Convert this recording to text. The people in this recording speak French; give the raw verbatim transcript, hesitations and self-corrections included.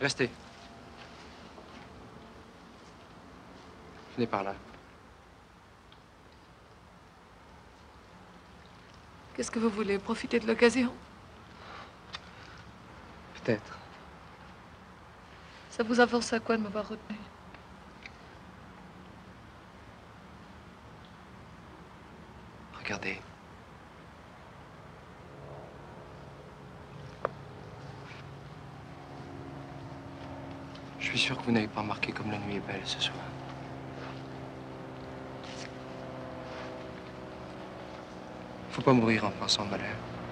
Restez. Venez par là. Qu'est-ce que vous voulez? Profiter de l'occasion? Peut-être. Ça vous avance à quoi de m'avoir retenu? Regardez. Je suis sûr que vous n'avez pas remarqué comme la nuit est belle ce soir. Faut pas mourir en pensant au malheur.